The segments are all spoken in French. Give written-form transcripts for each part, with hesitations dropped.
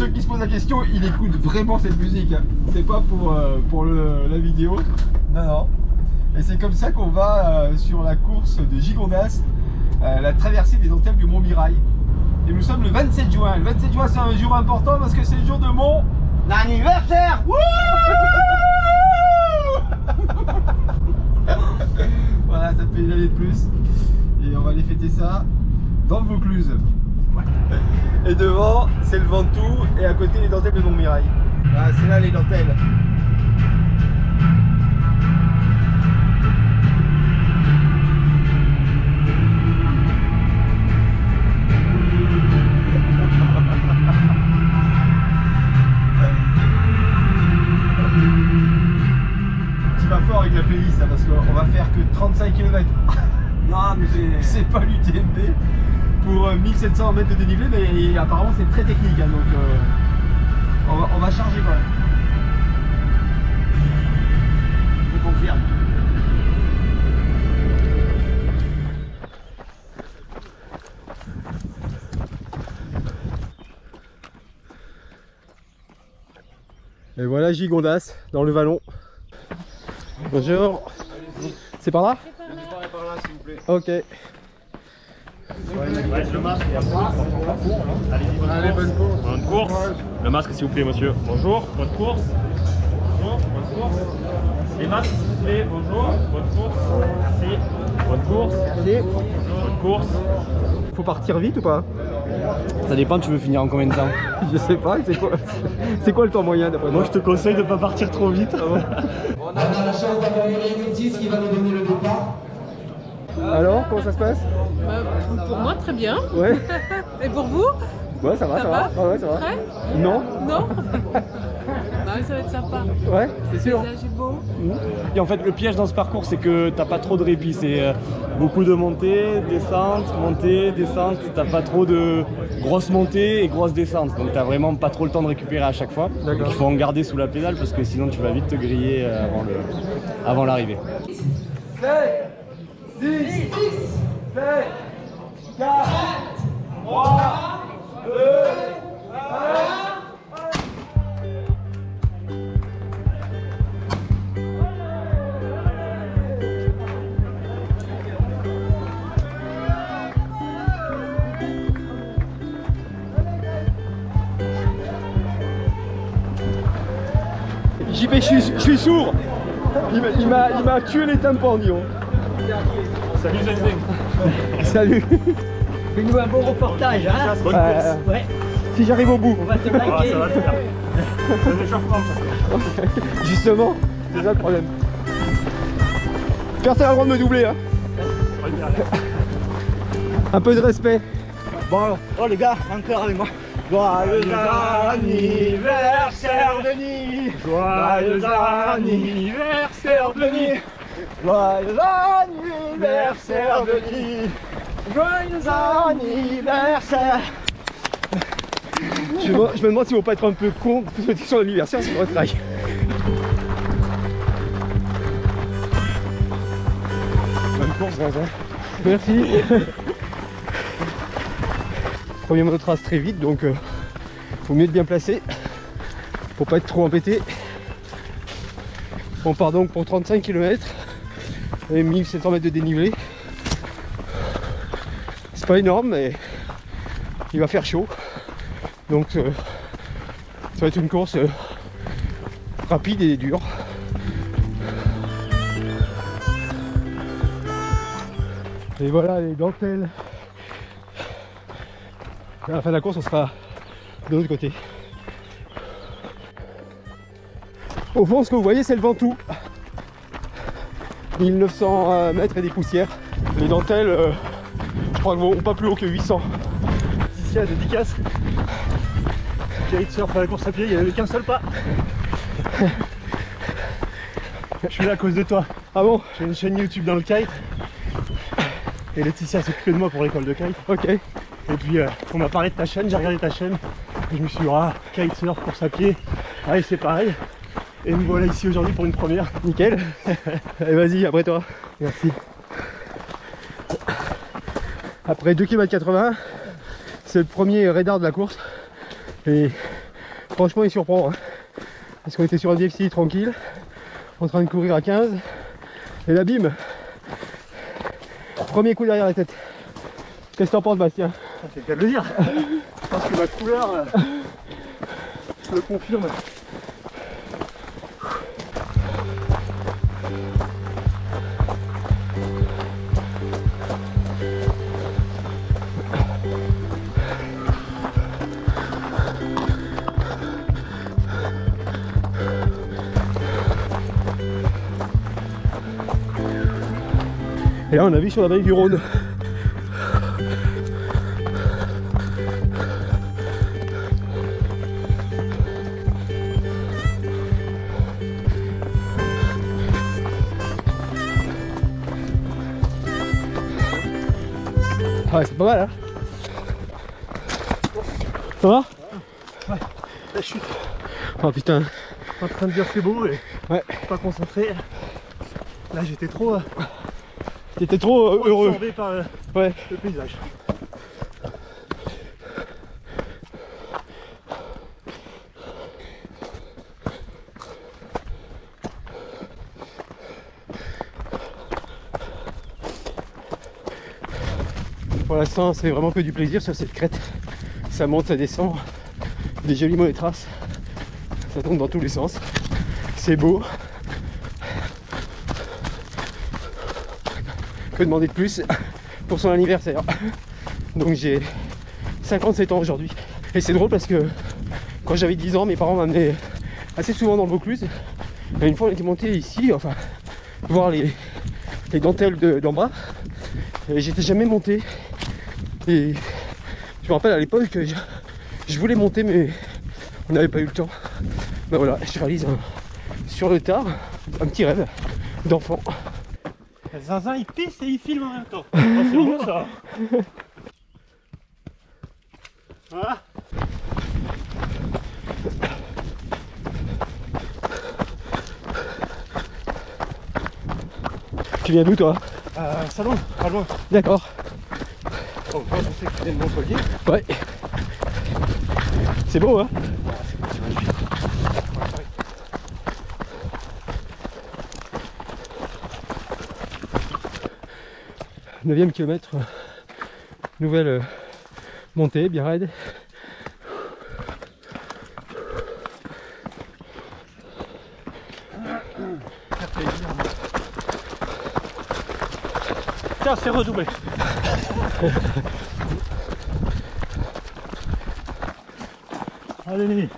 ceux qui se posent la question, il écoute vraiment cette musique. Hein. C'est pas pour la vidéo. Non, non. Et c'est comme ça qu'on va sur la course de Gigondas, la traversée des dentelles du Mont Mirail. Et nous sommes le 27 juin. Le 27 juin, c'est un jour important parce que c'est le jour de mon anniversaire. Voilà, ça fait une année de plus. Et on va aller fêter ça dans le Vaucluse. Et devant, c'est le Ventoux et à côté les dentelles de Montmirail. Voilà, c'est là les dentelles. Tu vas fort avec la playlist, parce qu'on va faire que 35 km. Non, mais c'est pas l'UTMB pour 1700 mètres de dénivelé, mais apparemment c'est très technique, hein, donc on va charger quand même. Je confirme. Et voilà Gigondas dans le vallon. Bonjour. C'est par là? Déparez par là s'il vous plaît. Ok. Ouais, le masque et après, allez-y, bonne course. Bonne course. Le masque s'il vous plaît monsieur. Bonjour, bonne course. Bonjour, bonne course. Les masques s'il vous plaît, bonjour, bonne course. Merci. Bonne course. Merci. Bonne course. Faut partir vite ou pas? ça dépend, tu veux finir en combien de temps? Je sais pas, c'est quoi le temps moyen d'après Moi je te conseille de pas partir trop vite. Ah bon. On a la chance d'avoir Irène Otis qui va nous donner le départ. Alors, comment ça se passe? Pour moi, très bien. Ouais. Et pour vous? Ouais, ça va, ça va. Ah ouais, ça va. Prêt? Non. Non. Non, ça va être sympa. Ouais, c'est sûr. Le paysage est beau. Et en fait le piège dans ce parcours c'est que t'as pas trop de répit, c'est beaucoup de montées, descentes, t'as pas trop de grosses montées et grosses descentes, donc t'as vraiment pas trop le temps de récupérer à chaque fois. Donc il faut en garder sous la pédale parce que sinon tu vas vite te griller avant l'arrivée. 7, 6, 7, 4, 3, 2, 1. JP, je suis sourd. Il m'a tué les tympans, Nyon. Salut Zenzen. Salut. Fais-nous un bon reportage, hein. Bonne course. Ouais, Si j'arrive au bout. on va te Ah, liker. ça va te faire. C'est un échauffement ça. Justement, c'est ça le problème. Personne n'a le droit de me doubler, hein. Un peu de respect. Bon, oh les gars, encore avec moi. Joyeux anniversaire Denis. Joyeux anniversaire Denis. Joyeux anniversaire Denis. Joyeux anniversaire. Je me demande s'ils vont pas être un peu cons de souhaiter son anniversaire sur votre trail. Bonne course, Vincent. Merci. Premier monotrace très vite, donc faut mieux être bien placé pour pas être trop embêté. On part donc pour 35 km et 1700 mètres de dénivelé. C'est pas énorme, mais il va faire chaud, donc ça va être une course rapide et dure. Et voilà les dentelles. À la fin de la course, on sera de l'autre côté. Au fond, ce que vous voyez, c'est le Ventoux. 1900 mètres et des poussières. Les dentelles, je crois qu'elles vont pas plus haut que 800. Ici à dédicace. Kate surf à la course à pied, il n'y avait qu'un seul pas. Je suis là à cause de toi. Ah bon? J'ai une chaîne YouTube dans le kite. Et Laetitia s'occupait de moi pour l'école de kite. Ok. Et puis on m'a parlé de ta chaîne, j'ai regardé ta chaîne. Et je me suis dit, ah, kitesurf, course à pied. Allez, c'est pareil. Et nous voilà ici aujourd'hui pour une première. Nickel. Allez, vas-y, après toi. Merci. Après 2 km 80, c'est le premier raidard de la course. Et Franchement il surprend, hein. Parce qu'on était sur un DFC tranquille, en train de courir à 15, et là bim, premier coup derrière la tête. Qu'est-ce que t'en penses Bastien? C'est le cas de le dire. Je pense que ma couleur le confirme. Et là on a vu sur la vallée du Rhône. Ah ouais, c'est pas mal hein. Ça va? Ouais, la chute. Oh putain. En train de dire c'est beau et ouais. Pas concentré. Là j'étais trop T'étais trop heureux absorbé par ouais. Le paysage. Pour l'instant c'est vraiment que du plaisir sur cette crête. Ça monte, ça descend, des jolies mollets traces, ça tombe dans tous les sens, c'est beau. Que demander de plus pour son anniversaire? Donc j'ai 57 ans aujourd'hui. Et c'est drôle parce que quand j'avais 10 ans, mes parents m'amenaient assez souvent dans le Vaucluse. Et une fois on était monté ici, enfin, voir les dentelles d'en bas. Et j'étais jamais monté. Et je me rappelle à l'époque que je voulais monter mais on n'avait pas eu le temps. Ben voilà, je réalise sur le tard un petit rêve d'enfant. Zinzin il pisse et il filme en même temps. Oh, c'est bon ça. Voilà. Tu viens d'où toi? Salon, pas loin. D'accord. Oh, moi je sais que tu viens de Montpellier. Ouais. C'est beau hein? 9e kilomètre, nouvelle montée, bien raide. Tiens, c'est redoublé. Allez.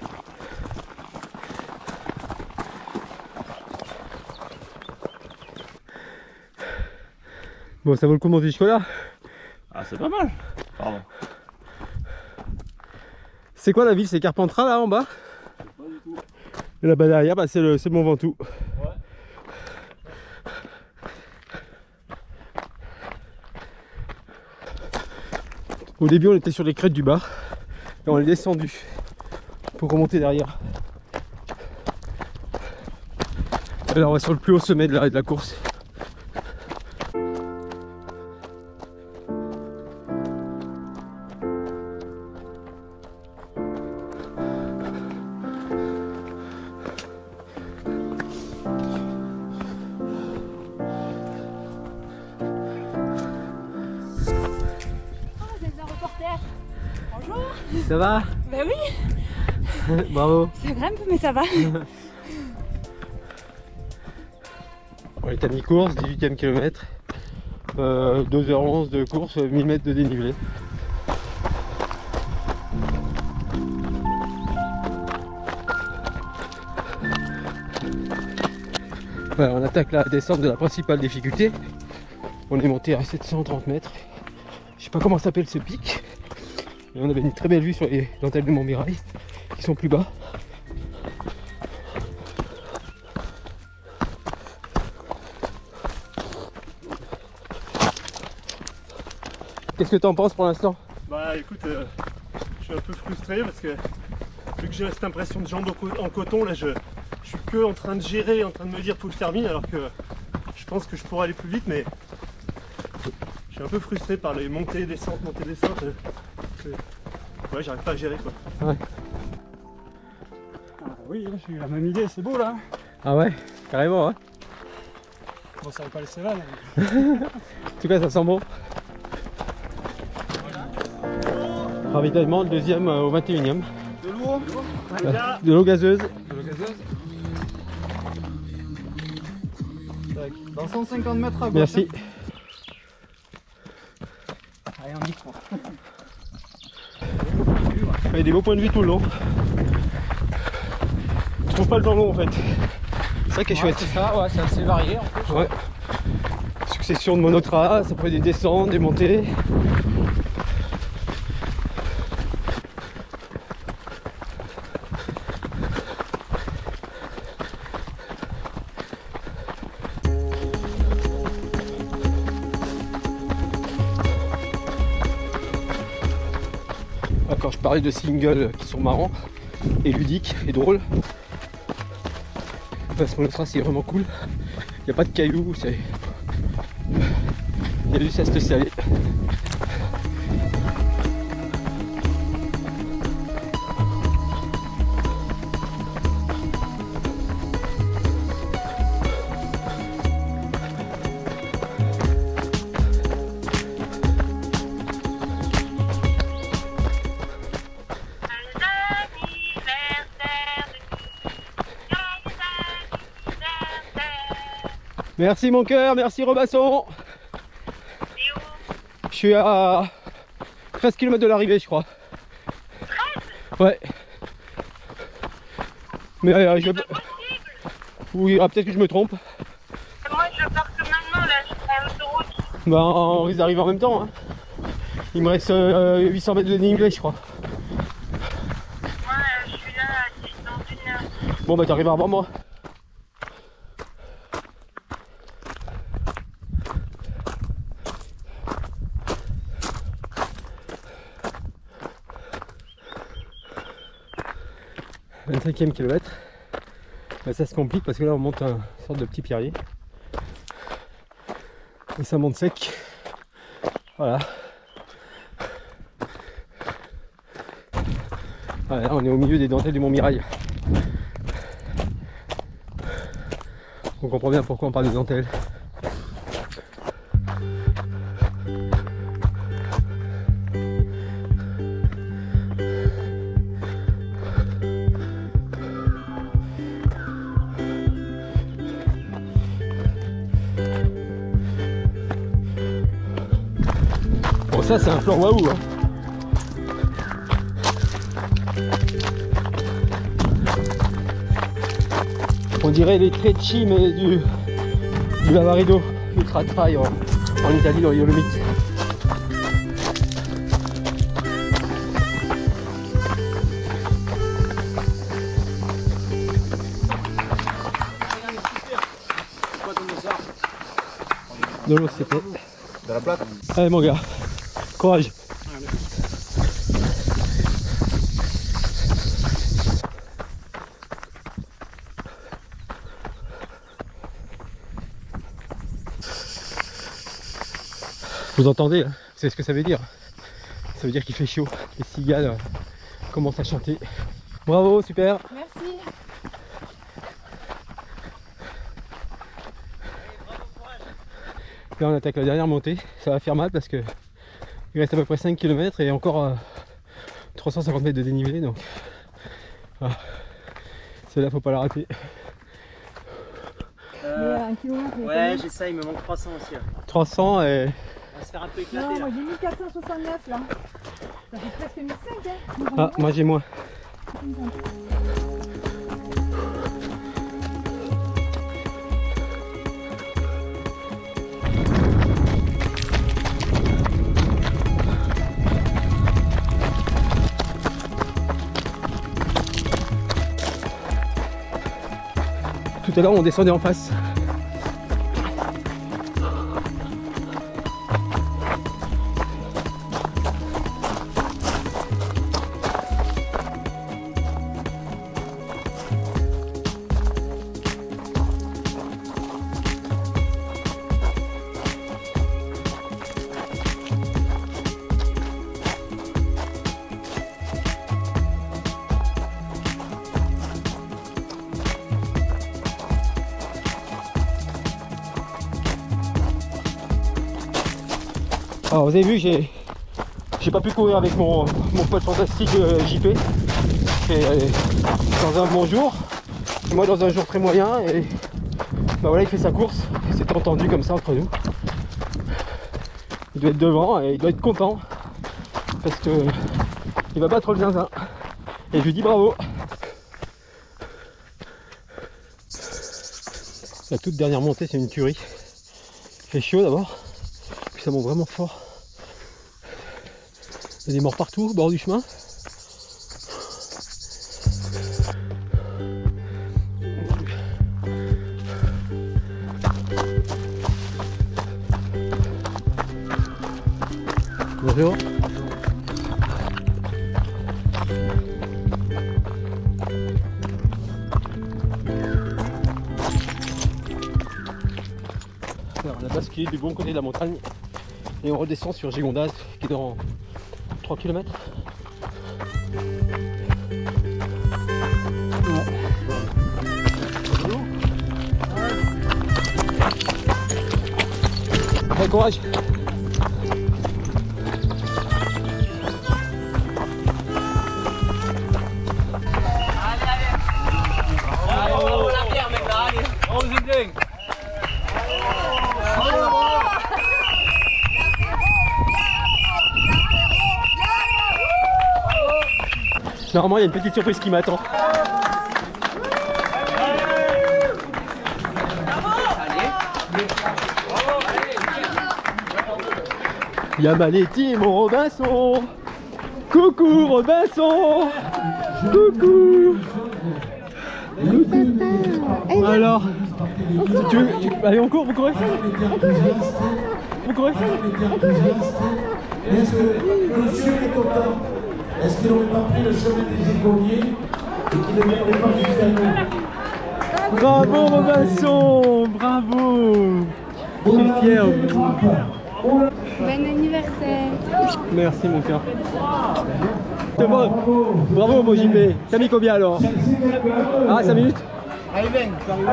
Bon, ça vaut le coup de monter jusque là. Ah, c'est pas mal. Pardon. C'est quoi la ville? C'est Carpentras là en bas? Pas du tout. Et là-bas derrière, bah, c'est le Mont Ventoux. Ouais. Au début, on était sur les crêtes du bas et on est descendu pour remonter derrière. Et là, on va sur le plus haut sommet de la course. Bonjour. Ça va? Bah oui, Bravo. ça grimpe mais ça va. On est à mi-course, 18e kilomètre, 2h11 de course, 1000 mètres de dénivelé. Voilà, on attaque la descente de la principale difficulté. On est monté à 730 mètres. Je sais pas comment s'appelle ce pic. Et on avait une très belle vue sur les dentelles de Montmirail qui sont plus bas. Qu'est-ce que tu en penses pour l'instant? Bah écoute, je suis un peu frustré parce que vu que j'ai cette impression de jambes en coton, là je suis que en train de gérer, en train de me dire faut que je termine, alors que je pense que je pourrais aller plus vite, mais je suis un peu frustré par les montées, descentes, montées, descentes. Ouais, j'arrive pas à gérer quoi. Ouais. Oui, j'ai eu la même idée, c'est beau là. Ah ouais, carrément hein. Bon, ça va pas laisser là. En tout cas, ça sent bon. Ravitaillement, le deuxième au 21e. De l'eau. De l'eau gazeuse. De l'eau gazeuse. Dans 150 mètres à gauche. Merci. Allez, on y croit. Il y a des beaux points de vue tout le long. Je trouve pas le temps long en fait. C'est ça qui est chouette. C'est ça, ouais, c'est assez varié en plus. Ouais. Succession de monotraces, après des descentes, des montées. Quand je parlais de singles qui sont marrants et ludiques et drôles, ce monotrace est vraiment cool. Il n'y a pas de cailloux, il y a du zeste salé. Merci mon cœur, merci Robasson. Je suis à 13 km de l'arrivée je crois. 13 ? Ouais. Mais je... Oui, peut-être que je me trompe. Moi je pars que maintenant là, je prends l'autoroute. Bah on risque d'arriver en même temps. Hein. Il me reste 800 mètres de dénivelé je crois. Moi je suis là dans 1 heure. Bon bah t'arriveras avant moi. « 25e kilomètre, bah, ça se complique parce que là on monte une sorte de petit pierrier et ça monte sec, voilà. Là, on est au milieu des dentelles du Mont Mirail. On comprend bien pourquoi on parle des dentelles. Bon, ça c'est un flanc waouh hein. On dirait les Trecci mais du Lavaredo Ultra Trail en Italie dans les Dolomites. De l'eau c'était. De la plate. Allez mon gars, courage. Vous entendez, hein, vous savez ce que ça veut dire? Ça veut dire qu'il fait chaud, les cigales commencent à chanter. Bravo, super. Merci. Là on attaque la dernière montée, ça va faire mal parce que il reste à peu près 5 km et encore 350 mètres de dénivelé, donc voilà. Celle-là faut pas la rater. Ouais, j'essaye, il me manque 300 aussi. Là. 300 et... On va se faire un peu éclater. Non, là. moi j'ai 1469 là. Ça fait presque 1005 hein. Ah, moi j'ai moins. Tout à l'heure on descendait en face. Alors vous avez vu, j'ai pas pu courir avec mon pote fantastique JP. Et, dans un bon jour, et moi dans un jour très moyen, et bah voilà, il fait sa course. C'est entendu comme ça entre nous. Il doit être devant et il doit être content parce que il va battre le zinzin. Et je lui dis bravo. La toute dernière montée, c'est une tuerie. Il fait chaud d'abord, puis ça monte vraiment fort. Il y a des morts partout au bord du chemin. Bonjour. Alors, on a basculé du bon côté de la montagne et on redescend sur Gigondas qui est dans 3 km. Bon courage. Normalement, il y a une petite surprise qui m'attend. Yamaletti, mon Robinson. Coucou Robinson. Coucou. Alors, allez, on court, vous courez? Vous courez? Est-ce que monsieur est content? Est-ce qu'il n'aurait pas pris le chemin des écoliers et qu'il ne viendrait pas jusqu'à nous? Bravo Robinson, bravo. Je suis fier. Bon anniversaire. Merci mon cœur. C'est bon. Bravo mon JP. T'as mis combien alors? Ah, 5 minutes. Allez, viens.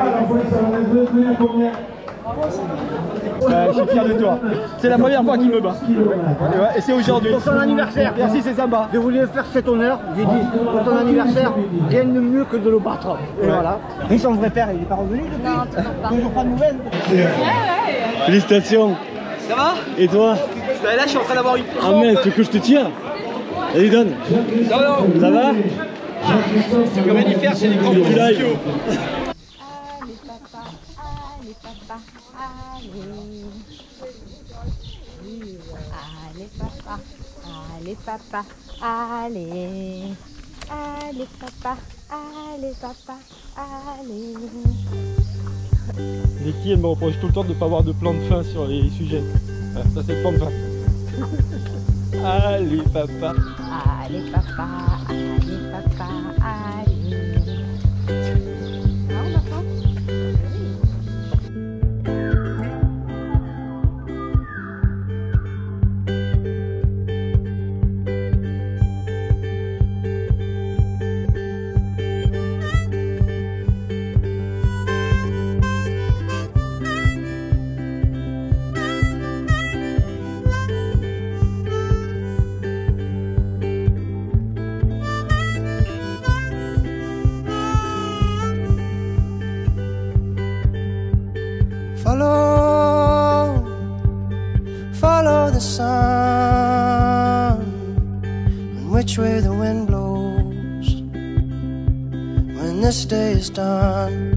Je suis fier de toi. C'est la première fois qu'il me bat. Et c'est aujourd'hui. Pour ton anniversaire. Merci, c'est Samba. Je voulais faire cet honneur. J'ai dit, pour ton anniversaire, rien de mieux que de le battre. Et voilà. Et son vrai père, il n'est pas revenu depuis? Non, toujours pas. Toujours pas de nouvelles? Félicitations. Ça va? Et toi? Là, je suis en train d'avoir une. Ah merde, tu veux que je te tire? Allez, donne. Non. Ça va? C'est comme faire, c'est des grands Tu bouts. live. Allez papa, allez papa, allez. Allez papa, allez papa, allez. Allez papa, allez papa, allez. Vicky, elle me reproche tout le temps de ne pas avoir de plan de fin sur les sujets. Voilà, ça c'est le plan de fin. Allez papa. Allez papa, allez papa, allez. Ah, on attend. Follow the sun, and which way the wind blows when this day is done.